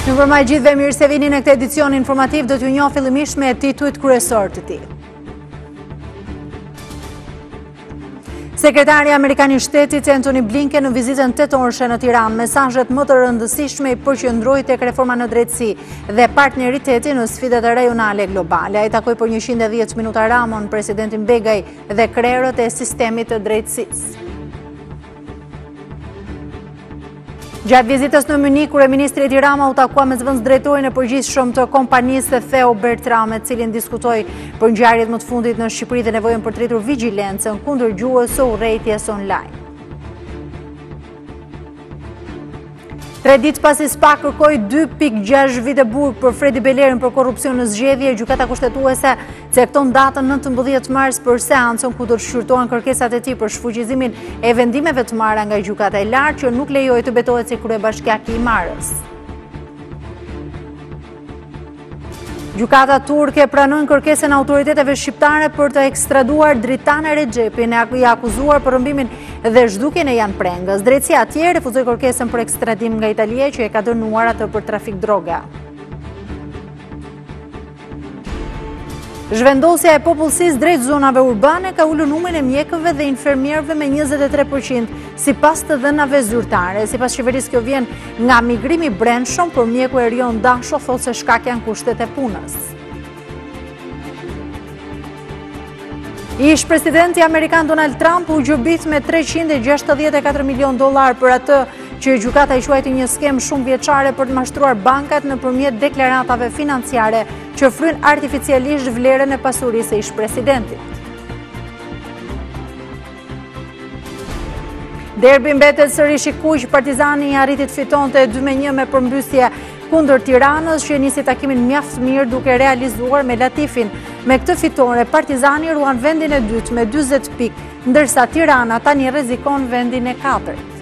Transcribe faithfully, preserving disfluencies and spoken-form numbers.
Në përmaj gjithve mirë se vini në këtë edicion informativ, do t'ju njoh fillimisht me titujt kryesor të tij. Sekretari Amerikan i Shtetit Antony Blinken në vizitën tetorshe në Tiranë, mesazhet më të rëndësishme i përqendroi tek reforma në drejtësi dhe partneriteti në sfidat rajonale globale. Ai takoi për njëqind e dhjetë minuta Ramon, presidentin Begaj dhe krerët e sistemit të drejtësisë. Gjatë vizitës në Munich, kryeministri Edi Rama u takua me zëvendës drejtorin e përgjithshëm të kompanisë Theo Bertram, me cilin diskutoi për ngjarjet më të fundit në Shqipëri dhe nevojën për të rritur vigjilencën kundër gjuhës së urrejtjes online. Tre ditë pasi SPA kërkoi dy pikë gjashtë vite burg për Fredi Belerin për korrupsion në zgjedhje, gjykata kushtetuese cakton datën nëntëmbëdhjetë mars për seancën ku do të shqyrtohen kërkesat e tij për shfuqizimin e vendimeve të marra nga gjykata e lartë që nuk lejoi të betohet si kryebashkiak i marrës. Gjykata turke pranon kërkesën e autoriteteve shqiptare për të ekstraduar Dritana Recepin, e akuzuar për rëmbimin dhe zhdukjen e Jan Prengës. Drejtësia atje refuzoi kërkesën për ekstradim nga Italia, që e ka dënuar atë për trafik droga. Zhvendosja e popullsisë drejt zonave urbane ka ulur numrin e mjekëve dhe infermierëve me njëzet e tre përqind, sipas të dhënave zyrtare. Sipas qeverisë, kjo vjen nga migrimi i brendshëm, por mjeku Erion Dasho thotë se shkak janë kushtet e punës. Ish presidenti Amerikan Donald Trump u gjobit me treqind e gjashtëdhjetë e katër milion dollar për atë që gjykata i quajti një skem shumë vjeçare për të mashtruar bankat nëpërmjet deklaratave financiare që fryn artificialisht vlerën e pasurisë së ish presidentit. Derbi mbetet sërish i kuq, Partizani arriti të fitonte dy me një me përmbysje kundër Tiranës, që nisi takimin mjaft mirë duke realizuar me Latifin. Me këtë fitore, Partizani ruan vendin e dytë me dyzet pikë, ndërsa Tirana tani rrezikon vendin e katërt.